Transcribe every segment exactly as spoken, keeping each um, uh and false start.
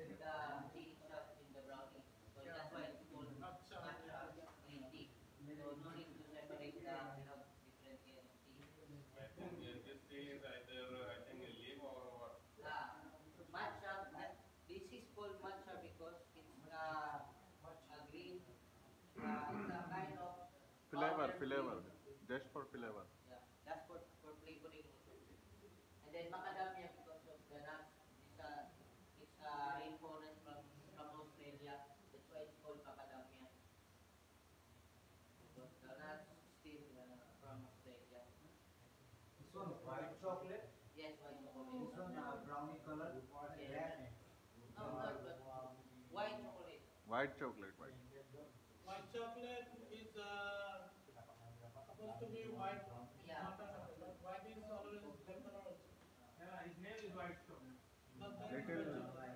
the tea shop in the brownie. So that's why it's called matcha green tea. So no need to separate the kind of different kind of tea. I think uh, this tea is either uh, I think a leaf or what? Ah, matcha. That, this is called matcha because it's uh, a green. Uh, it's a kind of Flavor, powder flavor, green. just for Uh, flavor. yeah, that's for for flavoring also. And then macadamia because of the nuts. It's a it's a rainforest from from Australia. That's why it's called macadamia because the nuts still uh, from Australia. This one white chocolate. Yes, white This chocolate. one uh, brownie color. Yes. Black. No, not but white chocolate. White chocolate, white. White chocolate is uh, supposed to be white, Yeah. not a, but white is always black color also. Yeah, his name is white chocolate. But that is white Little. chocolate.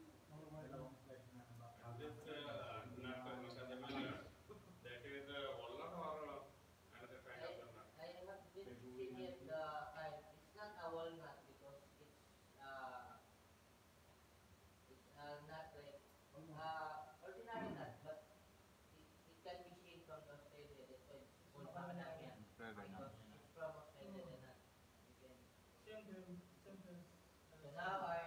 This uh, nut, uh, macadamia nut, that is uh, walnut or uh, another kind of I the nut. I have been seen it the kind. It's not a walnut because it's uh it's uh, not like uh ordinary nut, but it, it can be seen from Australia. That's why it's called macadamia Right. because it's from Australia. The nut. You can. Same thing, same thing. So now I